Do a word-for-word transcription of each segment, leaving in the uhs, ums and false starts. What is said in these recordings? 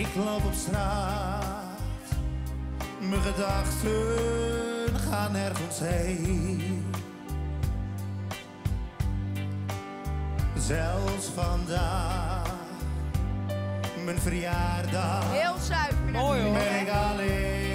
Ik loop op straat, mijn gedachten gaan nergens heen. Zelfs vandaag, mijn verjaardag, heel zuiver. Mooi hoor. ben ik alleen.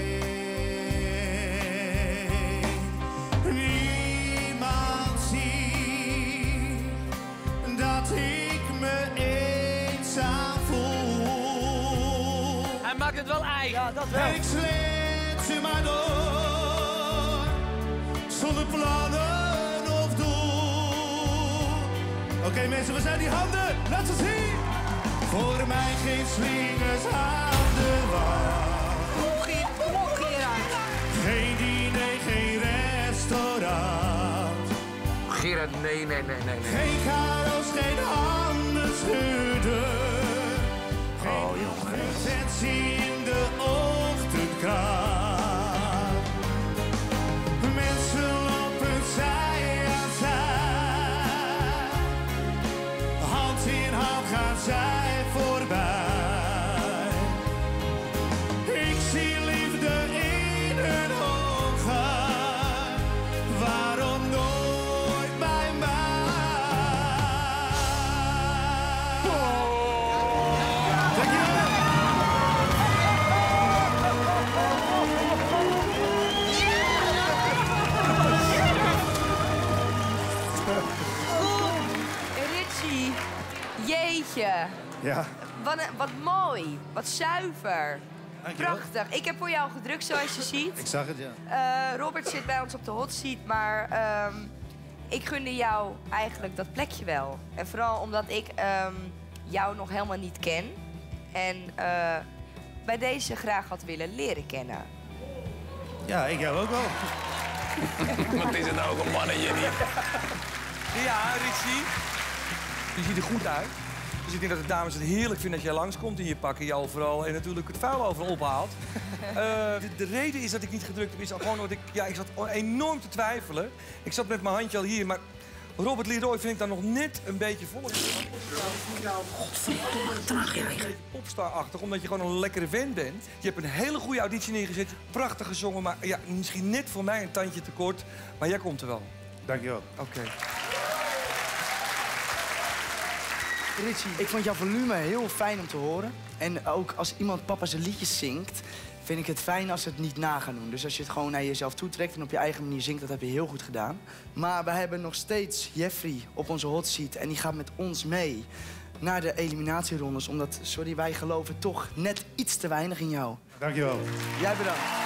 Niemand ziet dat ik me eenzaam voel. Hij maakt het wel eigen. Ja, dat wel. En ik sleet ze maar door, zonder plannen of doel. Oké okay, mensen, we zijn die handen, laat ze zien. Voor mij geen slingers aan de wand. Kom op, Gerard. Geen diner, geen restaurant. Gerard, nee, nee, nee, nee, nee. Geen chaos, geen handen schudden. Geen Oh, jongen. presentie in de ochtendkrant. Mensen lopen zij aan zij. Hand in hand gaan zij voorbij. Ik zie liefde in hun ogen. Waarom nooit bij mij? Dankjewel. Richie, jeetje. Ja. Wat, een- wat mooi, wat zuiver. Dankjewel. Prachtig. Ik heb voor jou gedrukt, zoals je ziet. Ik zag het, ja. Eh, Robert zit bij ons op de hot seat, maar ehm, ik gunde jou eigenlijk dat plekje wel. En vooral omdat ik ehm, jou nog helemaal niet ken. En eh, bij deze graag had willen leren kennen. Ja, ik jou ook wel. Wat is het nou ook een mannetje niet? Ja, Richie. Je ziet er goed uit. Dus ik denk dat de dames het heerlijk vinden dat jij langskomt in je pak en je overal en natuurlijk het vuil overal ophaalt. uh, de, de reden is dat ik niet gedrukt heb, is al gewoon omdat ik, ja, ik zat enorm te twijfelen. Ik zat met mijn handje al hier, maar Robert Leroy vind ik dan nog net een beetje vol. Godverdomme, traag jij. Popstar-achtig, omdat je gewoon een lekkere vent bent. Je hebt een hele goede auditie neergezet, prachtig gezongen, maar ja, misschien net voor mij een tandje tekort. Maar jij komt er wel. Dankjewel. Oké. Okay. Richie, ik vond jouw volume heel fijn om te horen. En ook als iemand papa zijn liedjes zingt, vind ik het fijn als ze het niet na gaan doen. Dus als je het gewoon naar jezelf toetrekt en op je eigen manier zingt, dat heb je heel goed gedaan. Maar we hebben nog steeds Jeffrey op onze hot seat en die gaat met ons mee naar de eliminatierondes. Omdat, sorry, wij geloven toch net iets te weinig in jou. Dankjewel. Jij bedankt.